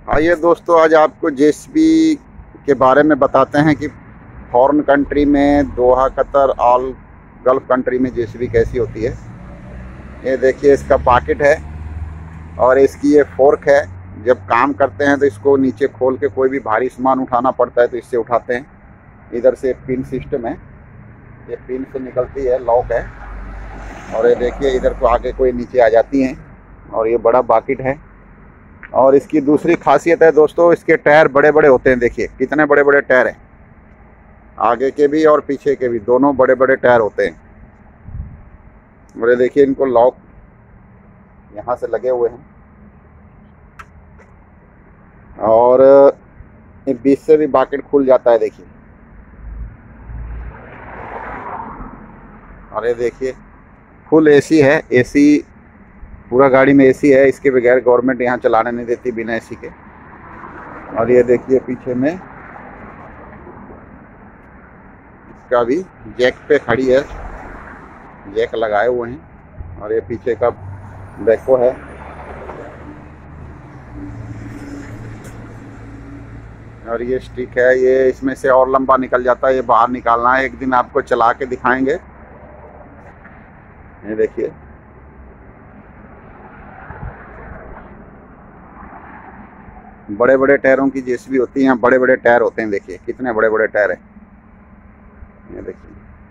आइए दोस्तों, आज आपको जेसीबी के बारे में बताते हैं कि फॉरेन कंट्री में, Doha, Qatar, all Gulf country में जेसीबी कैसी होती है। ये देखिए, इसका पॉकेट है और इसकी ये फोर्क है। जब काम करते हैं तो इसको नीचे खोल के कोई भी भारी सामान उठाना पड़ता है तो इससे उठाते हैं। इधर से पिन सिस्टम है, ये पिन से निकलती है, लॉक है। और ये देखिए, इधर को आगे कोई नीचे आ जाती हैं। और ये बड़ा बकेट है। और इसकी दूसरी खासियत है दोस्तों, इसके टायर बड़े बड़े होते हैं। देखिए कितने बड़े बड़े टायर हैं, आगे के भी और पीछे के भी, दोनों बड़े बड़े टायर होते हैं। और ये देखिए, इनको लॉक यहाँ से लगे हुए हैं। और बीच से भी बकेट खुल जाता है, देखिए। और ये देखिए, फुल एसी है। एसी पूरा गाड़ी में एसी है, इसके बगैर गवर्नमेंट यहाँ चलाने नहीं देती बिना एसी के। और ये देखिए, पीछे में इसका भी जैक पे खड़ी है, जैक लगाए हुए हैं। और ये पीछे का बैको है। और ये स्टिक है, ये इसमें से और लंबा निकल जाता है, ये बाहर निकालना है। एक दिन आपको चला के दिखाएंगे। ये देखिए, बड़े बड़े टायरों की जेसीबी होती है। यहाँ बड़े बड़े टायर होते हैं, देखिए कितने बड़े बड़े टायर हैं। ये देखिए,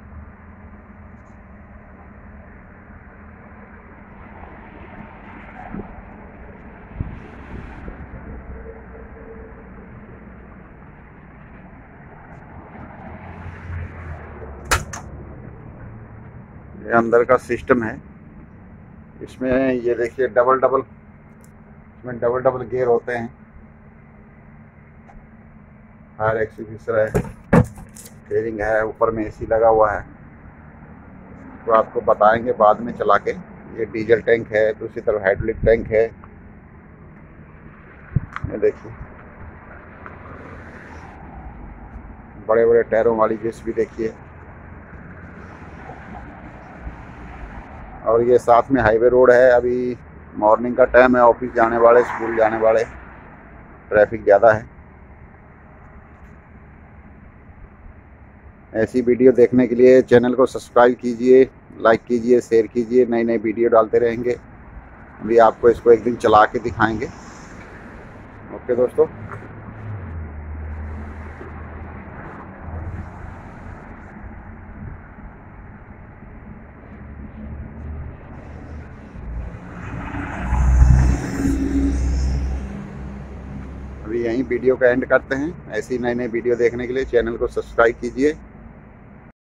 ये अंदर का सिस्टम है। इसमें ये देखिए, डबल डबल, इसमें डबल डबल गियर होते हैं। फायर एक्सटिंग्विशर है, स्टीयरिंग है, ऊपर में एसी लगा हुआ है। तो आपको बताएंगे बाद में चला के। ये डीजल टैंक है, दूसरी तरफ हाइड्रोलिक टैंक है। ये देखिए, बड़े बड़े टायरों वाली जेसीबी देखिए। और ये साथ में हाईवे रोड है। अभी मॉर्निंग का टाइम है, ऑफिस जाने वाले, स्कूल जाने वाले, ट्रैफिक ज़्यादा है। ऐसी वीडियो देखने के लिए चैनल को सब्सक्राइब कीजिए, लाइक कीजिए, शेयर कीजिए। नई नई वीडियो डालते रहेंगे। अभी आपको इसको एक दिन चला के दिखाएंगे। ओके दोस्तों। अभी यहीं वीडियो का एंड करते हैं। ऐसी नई नई वीडियो देखने के लिए चैनल को सब्सक्राइब कीजिए।